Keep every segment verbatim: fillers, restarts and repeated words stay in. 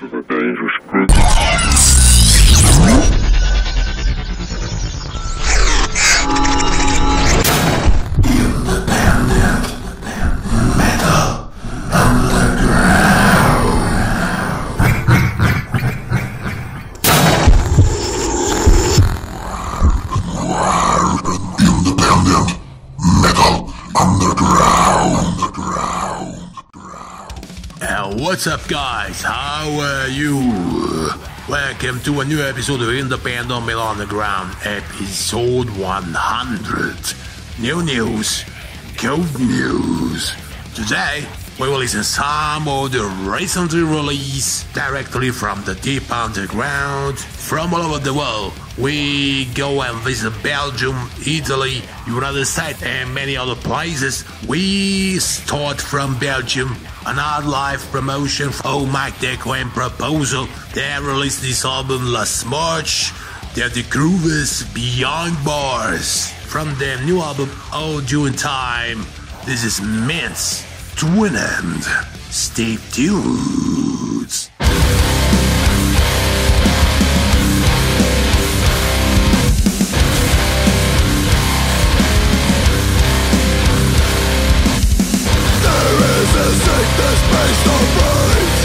What's up, guys? How are you? Welcome to a new episode of Independent Metal Underground, episode one hundred. New news, good news. Today, we will listen some of the recently released directly from the deep underground. From all over the world, we go and visit Belgium, Italy, United States, and many other places. We start from Belgium. An odd live promotion for Oh Mike Deco and Proposal. They released this album last March. They're the Groovers Beyond Bars. From their new album, All Due in Time, this is Mince Twin End. Stay tuned. Sickness based on brains.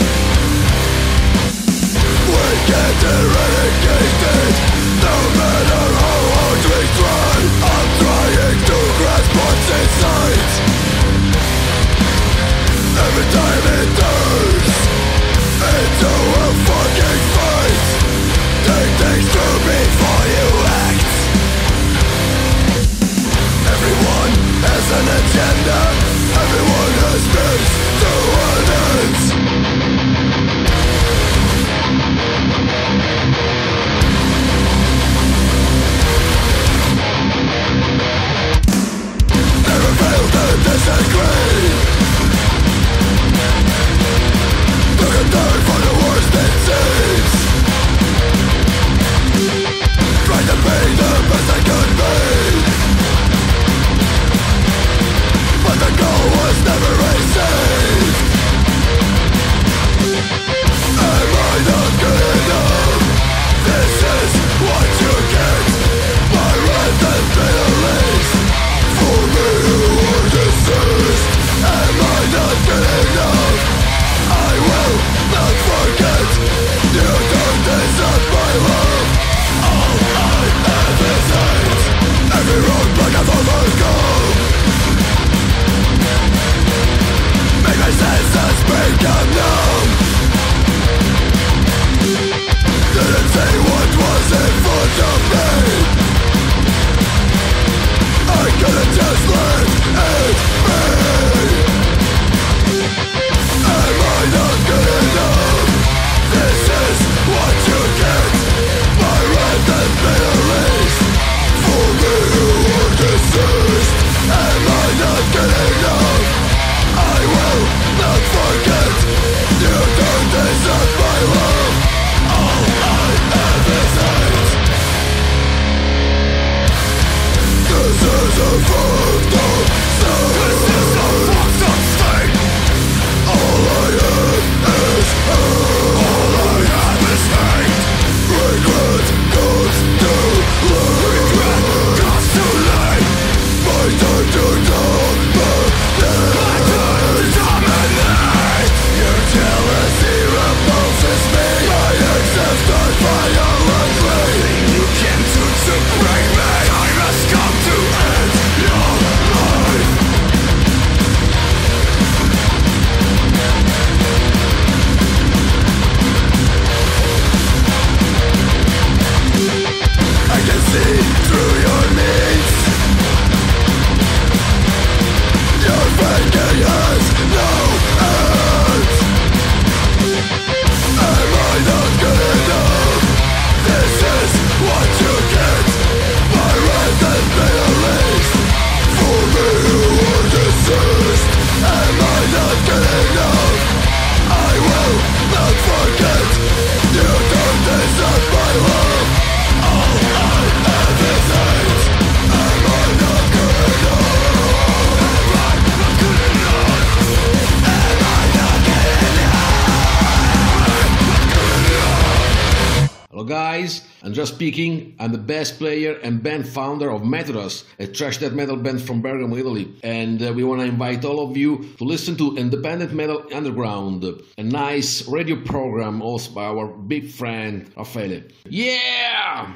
We can't eradicate it, no matter how hard we try. I'm trying to grasp what's inside. Every time it turns, guys, I'm just speaking. I'm the bass player and band founder of Methodus, a thrash death metal band from Bergamo, Italy. And uh, we want to invite all of you to listen to Independent Metal Underground, a nice radio program hosted by our big friend Raffaele. Yeah!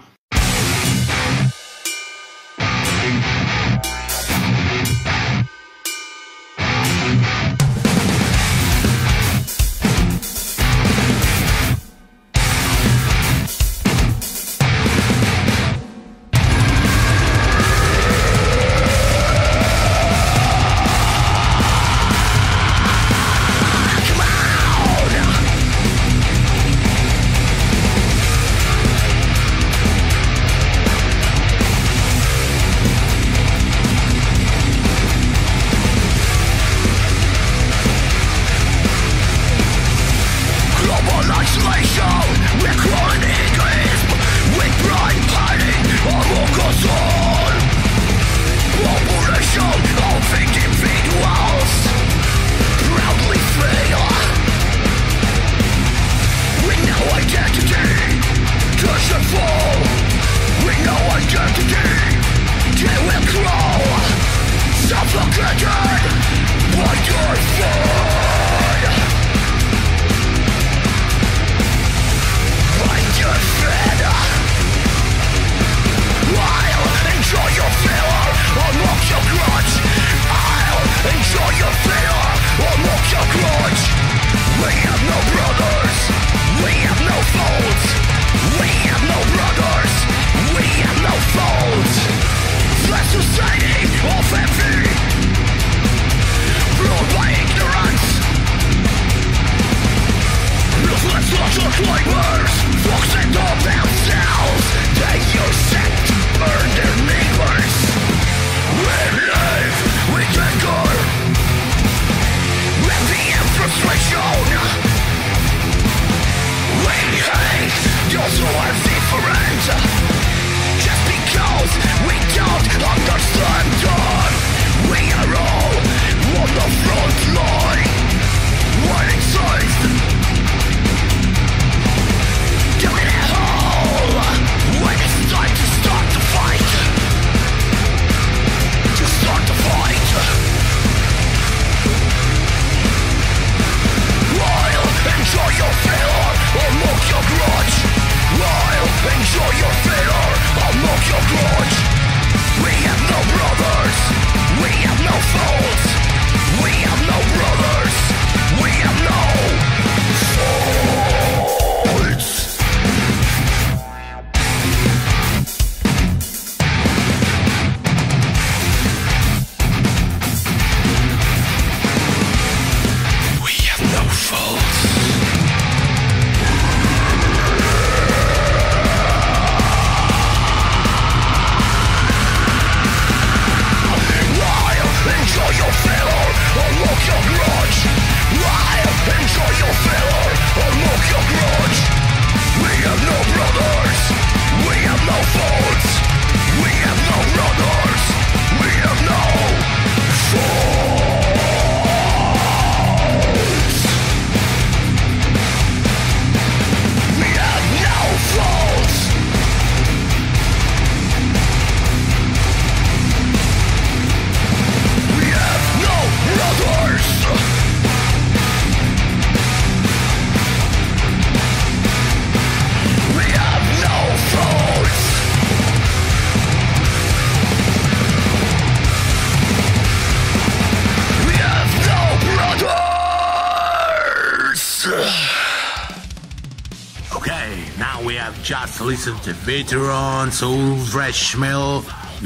Just listen to veteran soul thrash metal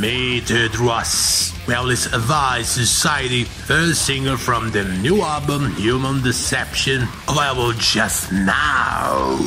Methodus. Well, this Advice Society, first singer from the new album Human Deception, available just now.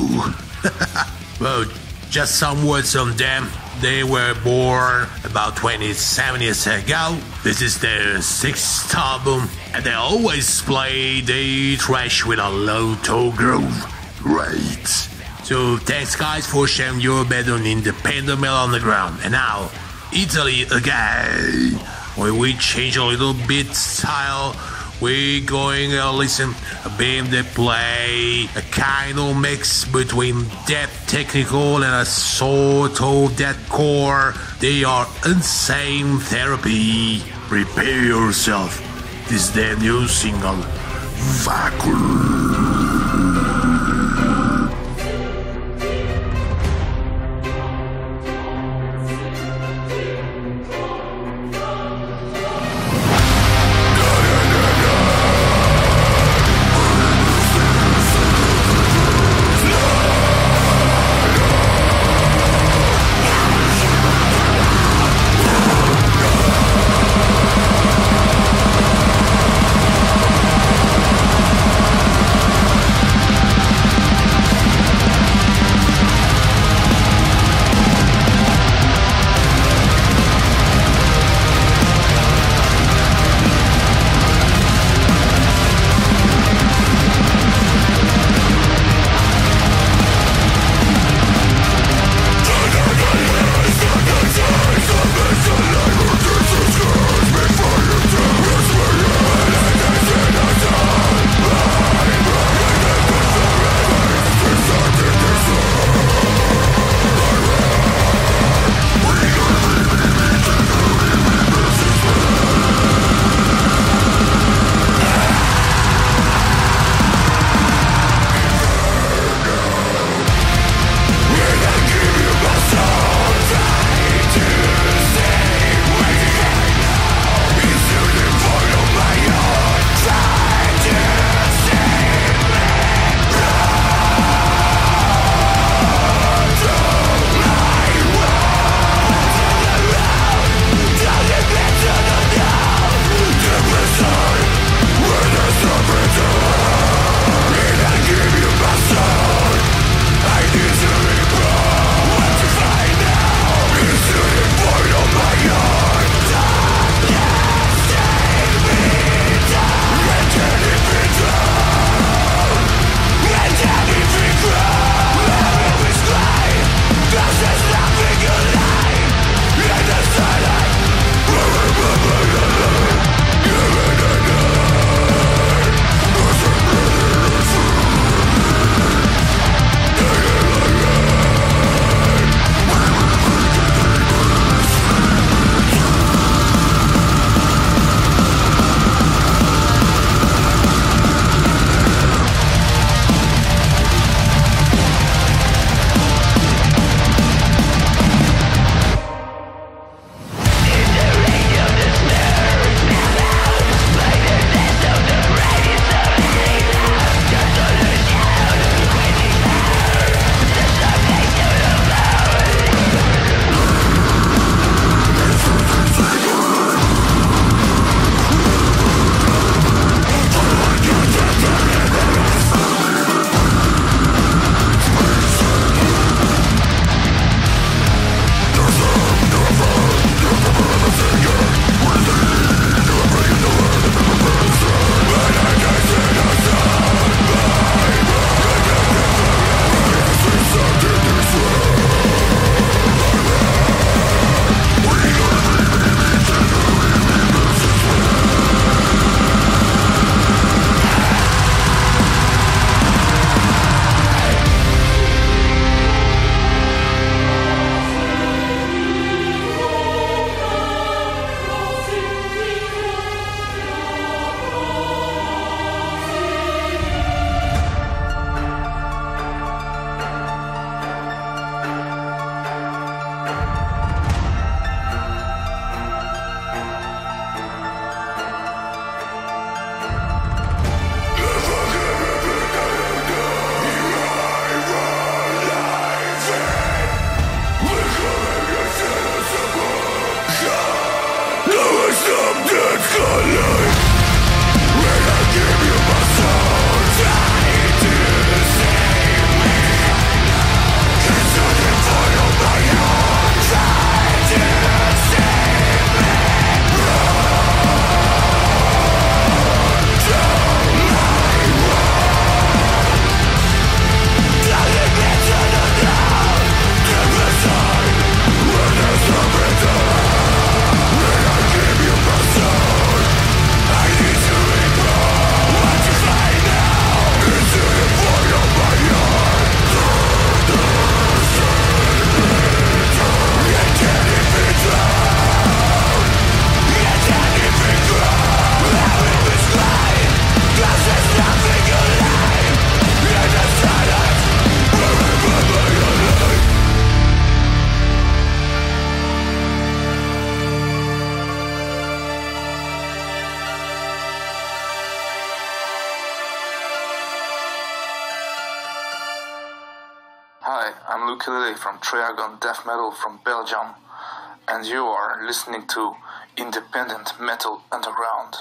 Well, just some words on them. They were born about twenty-seven years ago. This is their sixth album, and they always play the thrash with a low toe groove. Great. So thanks guys for sharing your bed on Independent Metal Underground. And now, Italy again, where we change a little bit style we're going to listen a band that play a kind of mix between death technical and a sort of deathcore. They are Insane Therapy. Prepare yourself. This is their new single, Vacuum. Hi, I'm Luke Lilly from Triagon Death Metal from Belgium, and you are listening to Independent Metal Underground.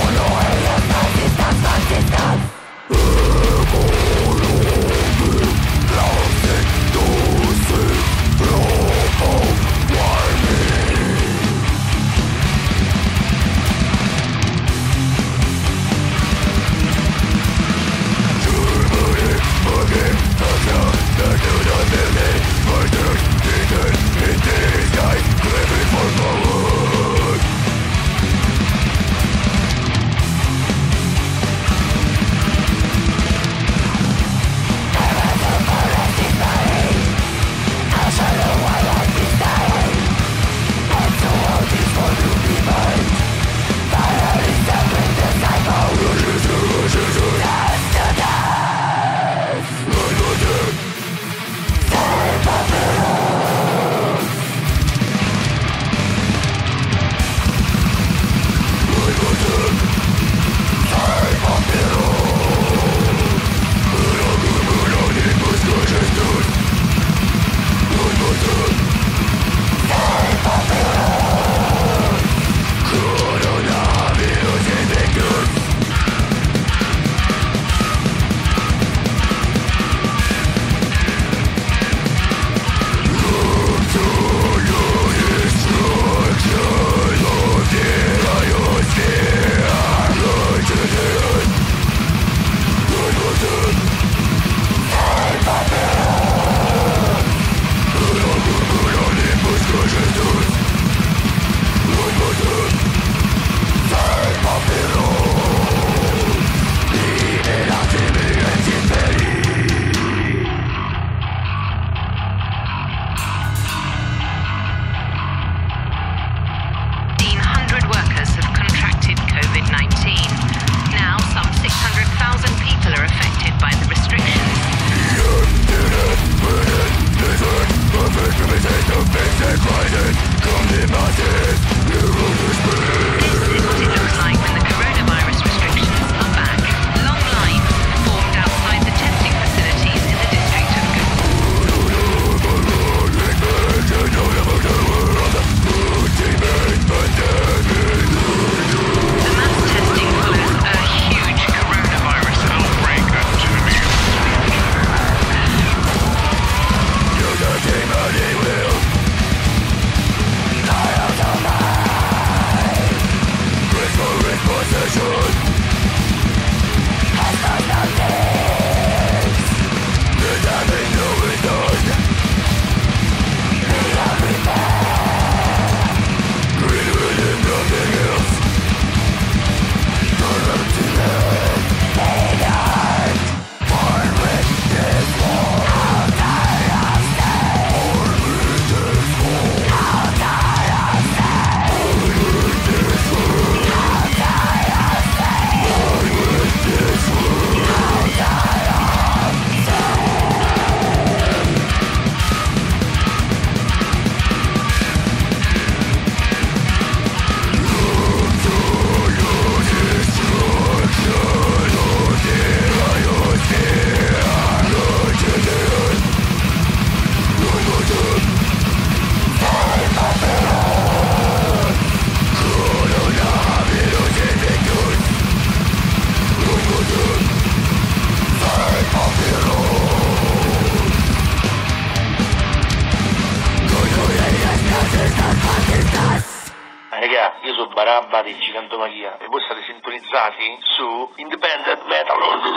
Io sono Barabba di Gigantomachia e voi state sintonizzati su Independent Metal.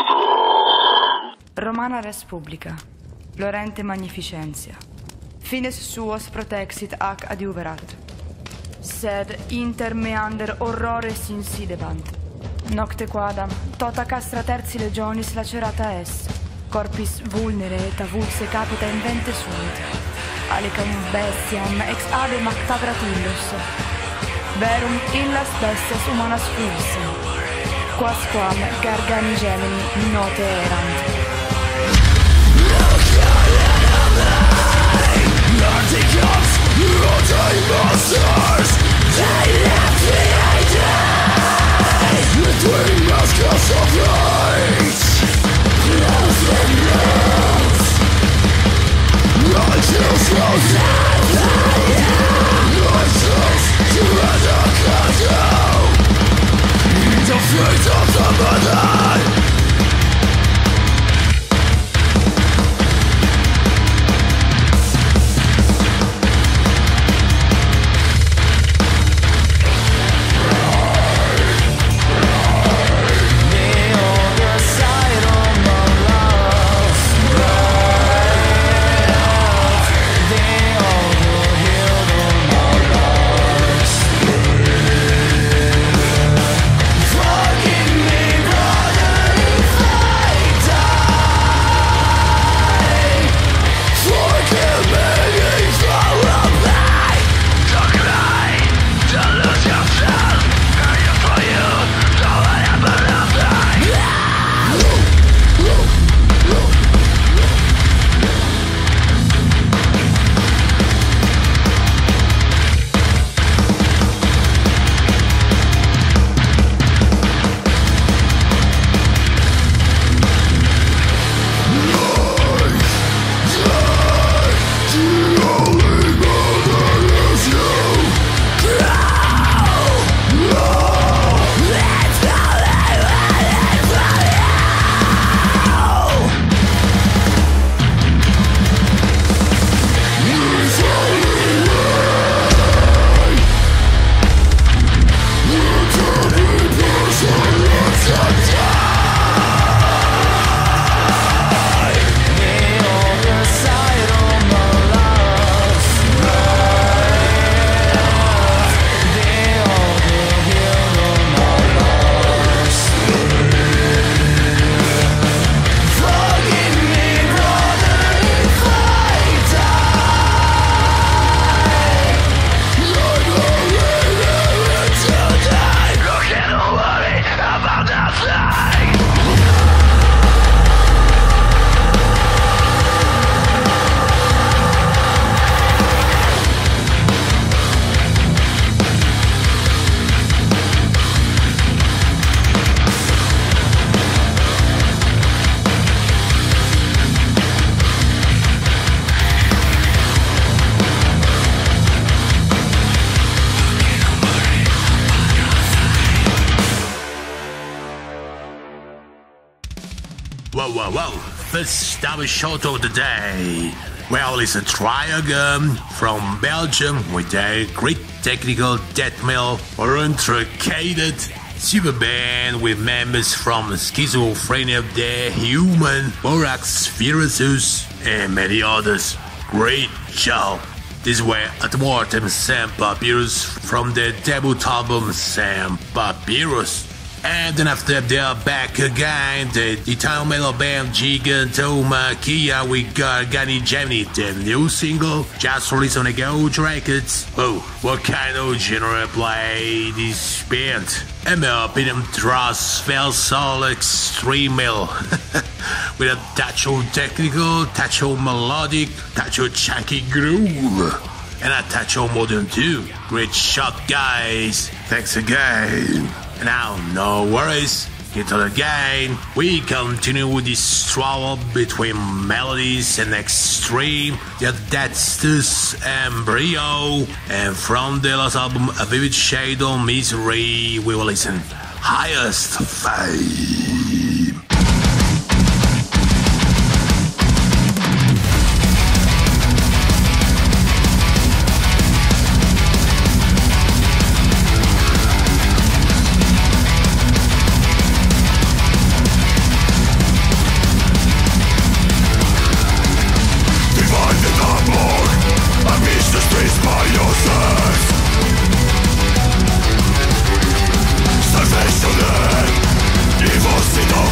Romana Res Publica, Lorente Magnificentia, Fines suos protexit ac adiuverat, sed inter meander horrores insidebant. Nocte quadam, tota castra terzi legionis lacerata est, corpis vulnere et avulse capita invente sunt, alicam bestiam ex ade mactabrat illus, verum illas bestes humanas fulsem, quasquam gargani gemini note erant. Articles, anti-monsters, they left me I die between maskers of light, close and mouth. Whoa, whoa, whoa. First our show of the day. Well, it's a Triagon from Belgium with a great technical death metal or intricated super band with members from Schizophrenia of the Human, Borax, Virusus, and many others. Great job. These were Ad Mortem Sam Papyrus from the debut album Sam Papyrus. And then after they are back again, the Italian metal band Gigantomachia with Gargani Gemini, the new single just released on the Gouge Records. Oh, what kind of genre play this band? In my opinion, thrash, fell soul, extreme metal. With a touch of technical, touch of melodic, touch of chunky groove, and a touch of modern too. Great shot, guys. Thanks again. Now, no worries, get to the game. We continue with this struggle between melodies and extreme, yet that's this embryo. And from the last album, A Vivid Shade of Misery, we will listen Highest Fame. Salvation, evil, sin,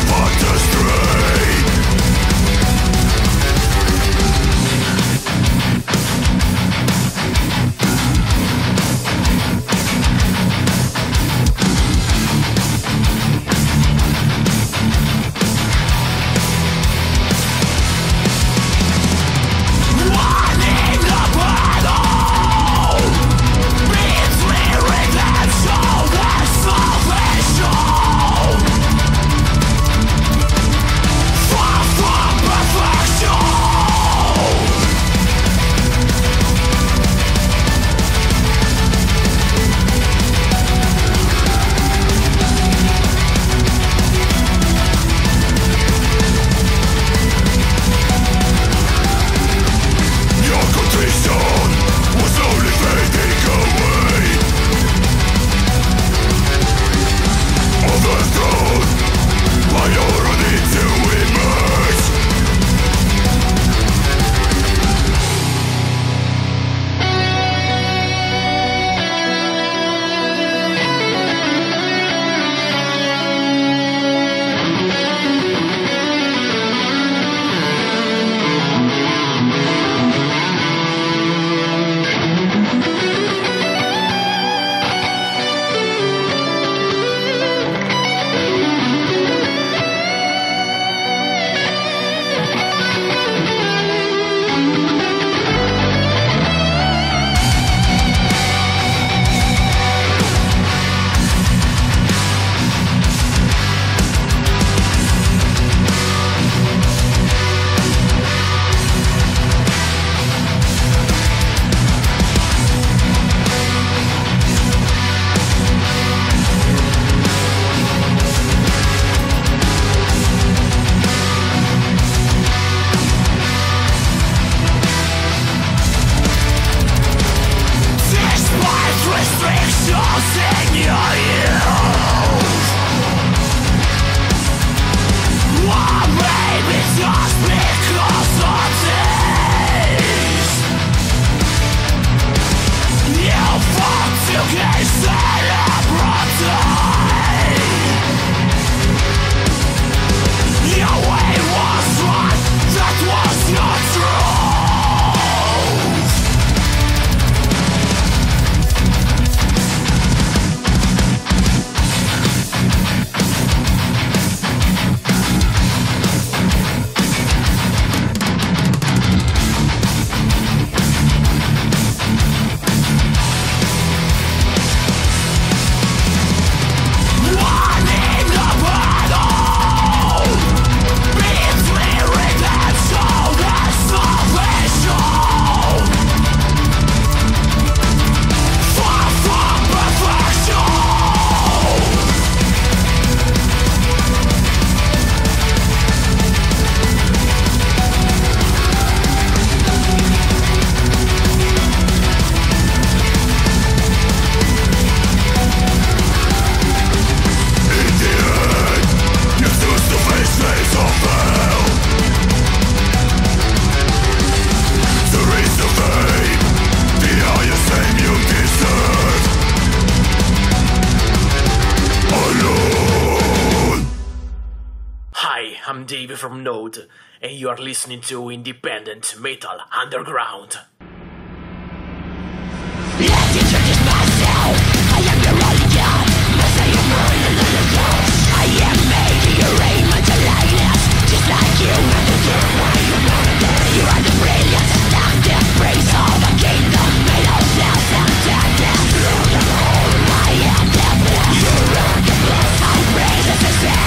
I'm Dave from Node, and you are listening to Independent Metal Underground. Let's introduce myself. I am your only god. Messiah of mine and little ghost. I am made to your raiment and likeness. Just like you and the dirt why you wanna be. You are the brilliant, destructive praise of a kingdom made of cells and darkness. I am the bliss. You are the bliss. I praise as I say.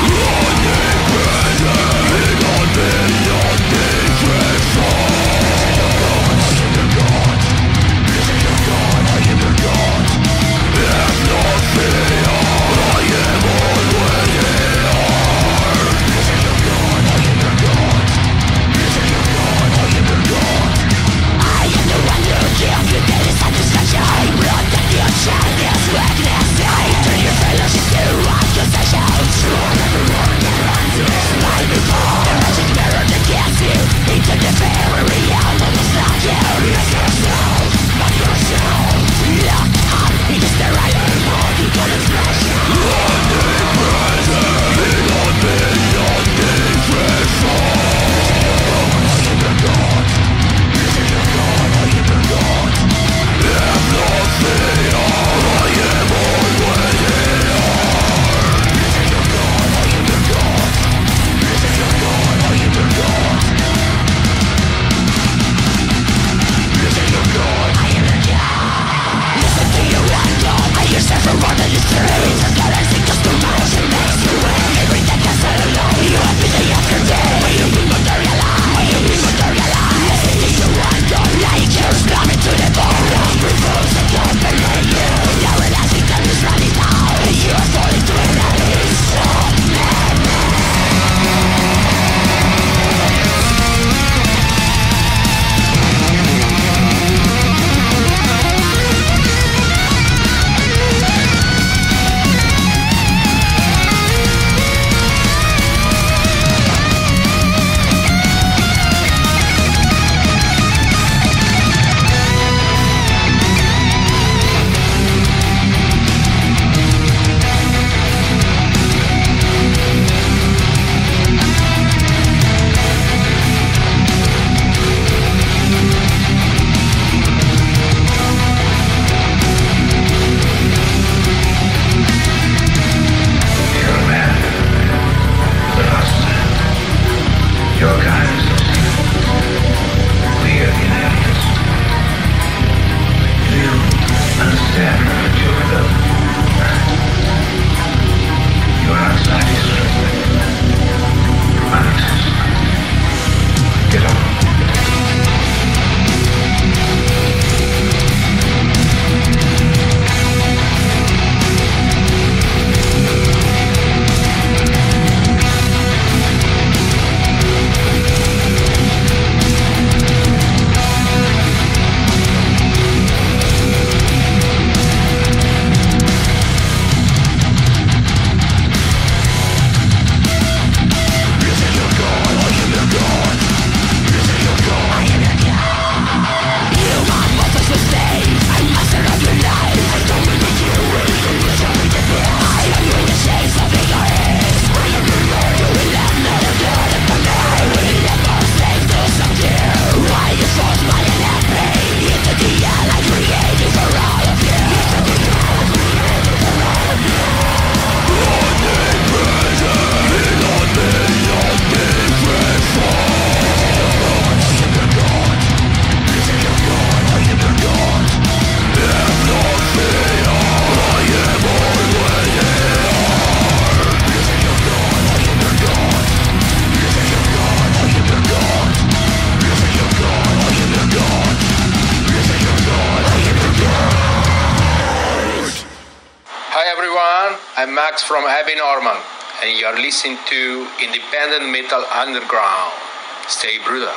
I'm Max from Abby Norman, and you're listening to Independent Metal Underground. Stay brutal.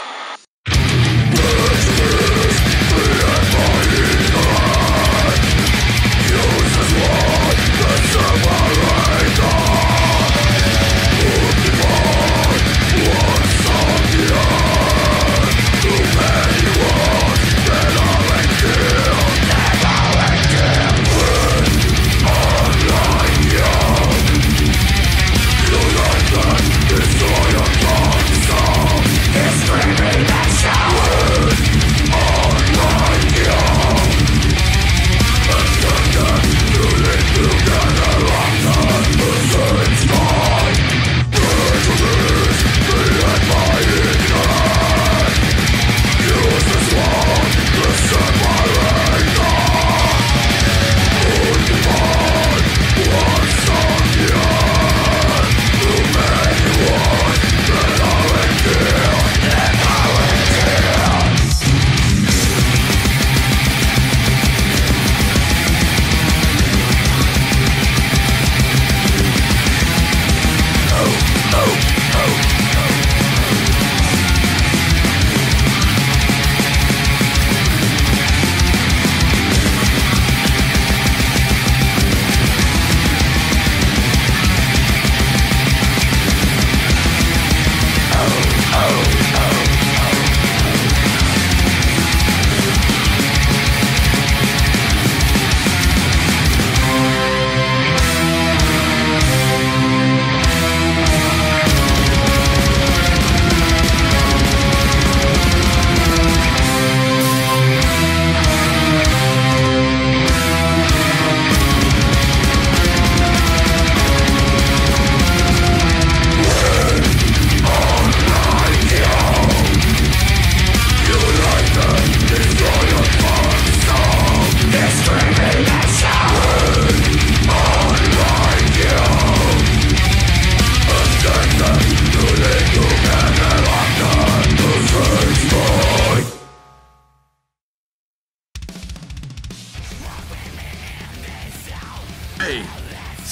Destroy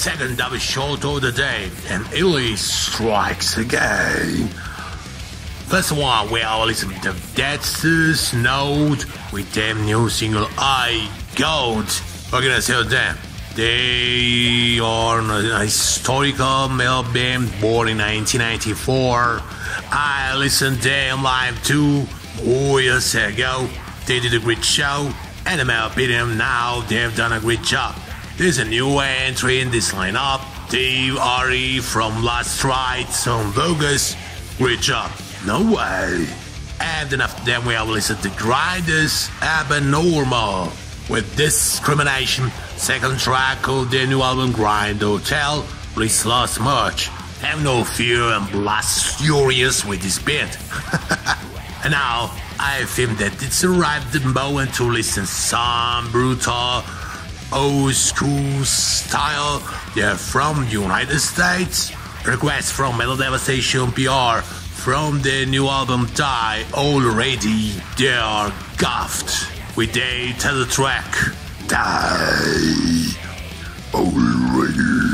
second double shot of the day, and Illy strikes again. First one, we are listening to Dexter's Note with their new single I Goat. What can I say of them? They are a historical metal band born in nineteen ninety-four. I listened to them live two more years ago. They did a great show, and in my opinion, now they've done a great job. There's a new entry in this lineup, Dave Ari from Last Rites on Bogus. Great job. No way. And then after that we have listened to Grinders Abnormal with Discrimination, second track of their new album Grind Hotel, released last March. Have no fear and blast furious with this band. And now I think that it's arrived the moment to listen some brutal old school style. They're from the United States. Request from Metal Devastation P R from their new album Die Already. They are Guffed with their title track Die Already.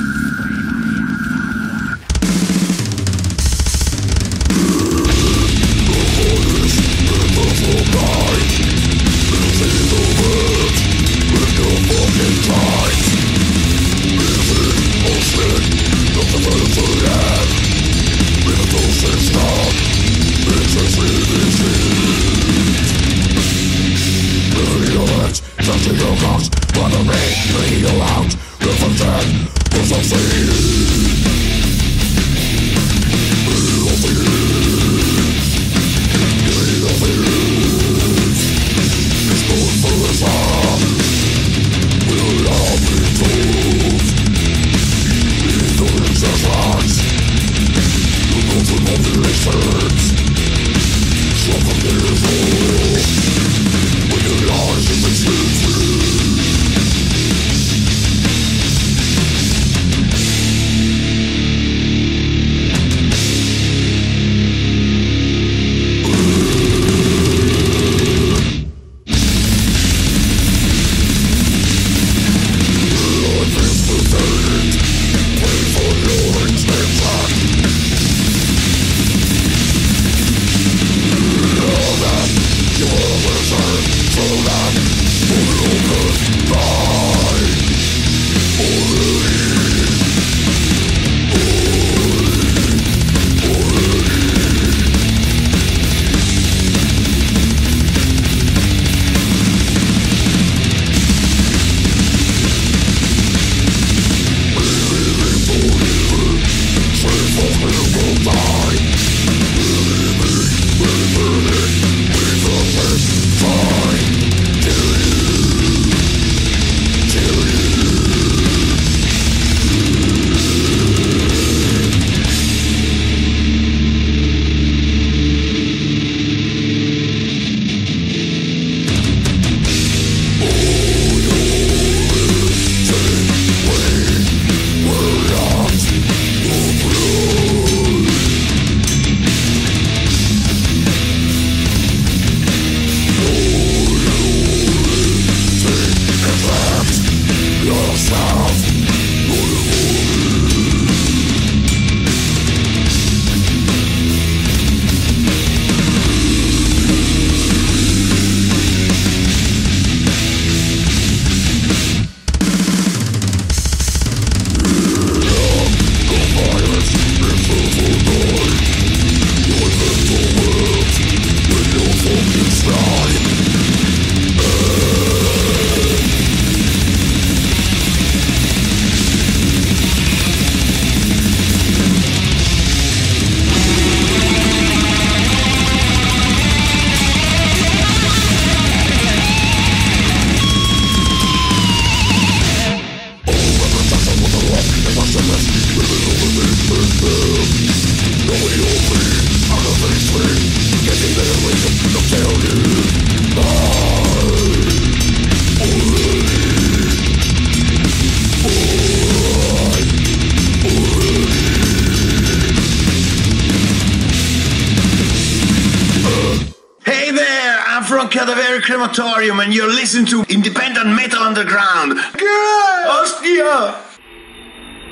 Cadaveric Crematorium, and you're listening to Independent Metal Underground. Good! Ostia!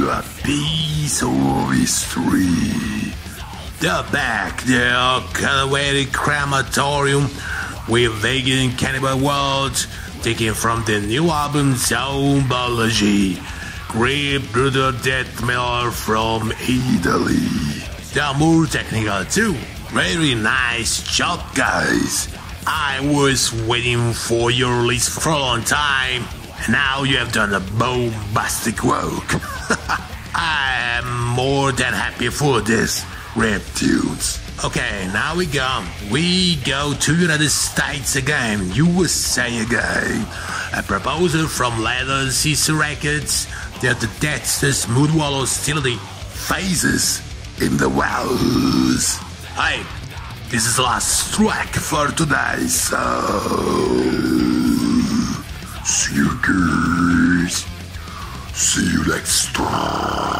to a piece of history. The back, the Calavera Crematorium with Vegan Cannibal World, taken from the new album Zombology. Great brutal death metal from Italy. They are more technical too. Very nice job, guys. I was waiting for your release for a long time, and now you have done a bombastic work. I am more than happy for this, Reptunes. Okay, now we go. We go to United States again, U S A again. A proposal from Leather Sister Records. They're the Death's Smooth Wall Hostility Phases in the Wells. Hey, this is the last track for today, so see you guys. See you next time.